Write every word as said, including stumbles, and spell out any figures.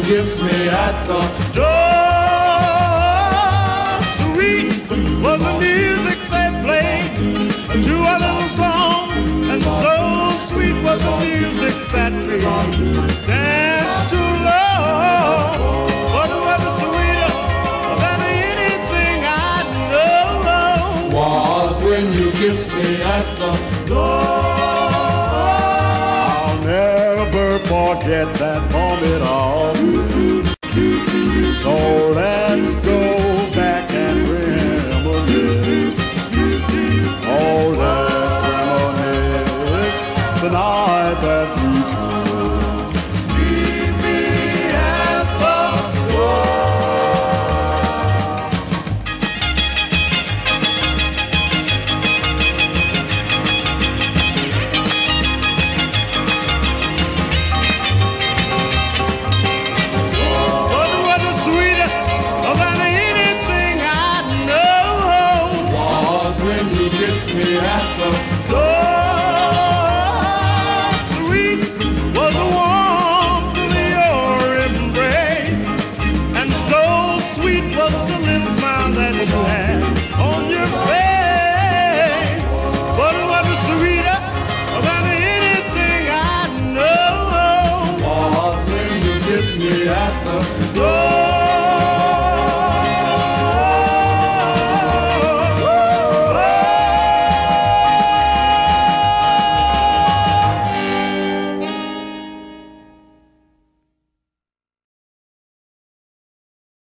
kiss me at the door. Sweet was the music they played, to a little song, and so sweet was the music that we danced to love. But it was sweeter than anything I know. was when you kissed me at the door. I'll never forget that moment. All. So let's go